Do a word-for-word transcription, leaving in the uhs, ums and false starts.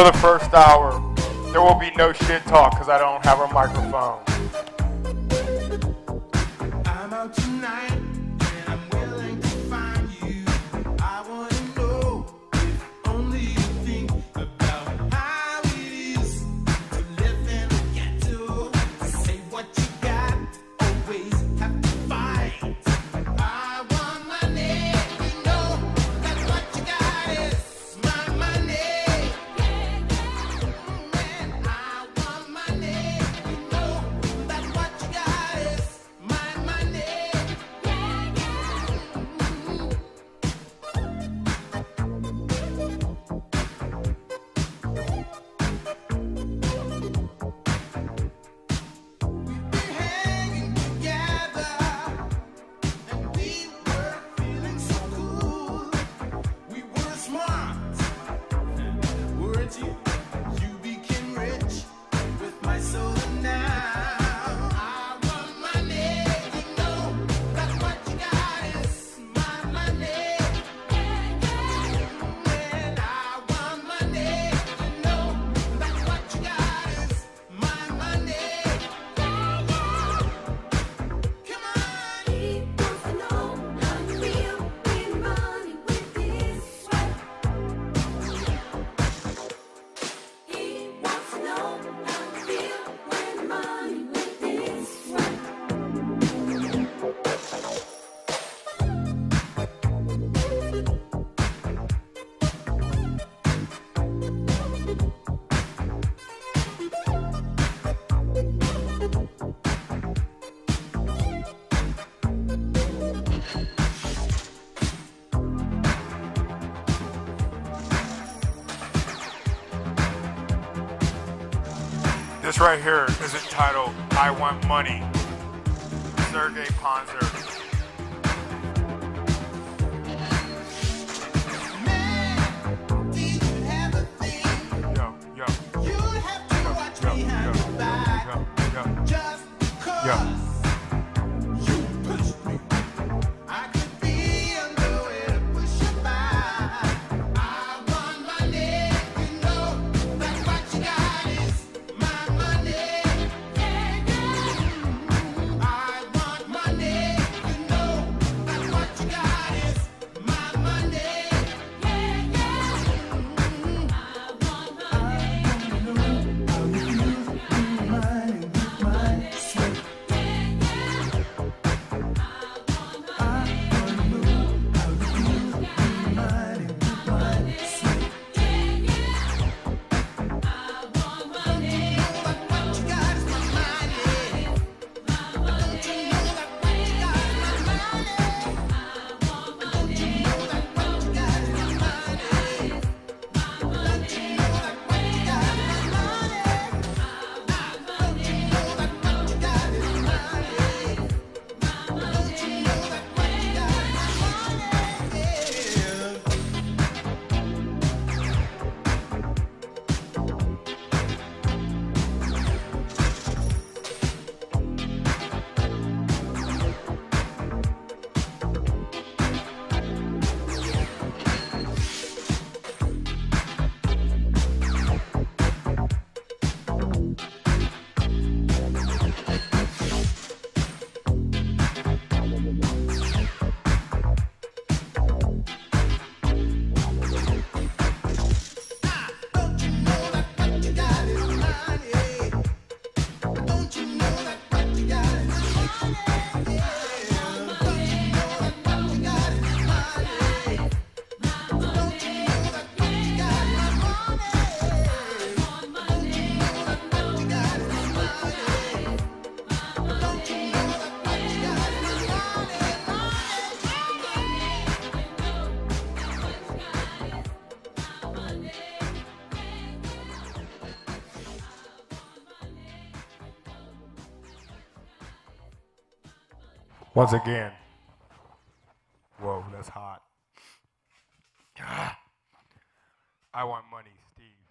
the first hour, there will be no shit talk because I don't have a microphone. I'm out tonight and I'm willing to find you. I want to know if only you think about how it is to live in a ghetto. Say what you got, always have to fight. I want money, you know that's what you got is my money. And I want money, you know that's what you got is my money. We were hanging together and we were feeling so cool. We were smart, weren't you? You became rich with my soul now. I want money, you know that's what you got is my money. And I want money, you know that's what you got is my money. Come on. He wants to know how you feel when money with this sweat. He wants to know how you feel when money with this sweat. This right here is entitled I Want Money, Sergey Panzer. Man, did you have a thing? Yo, yo, You'd have to watch yo, behind yo, your back yo, yo. just because Yeah. you pushed me. I could be on the way to push you back. I want money, you know that's what you got is my money. I want money, you know that's what you got is my money. I want Once again. Whoa, that's hot. Ah. I Want Money, Steve.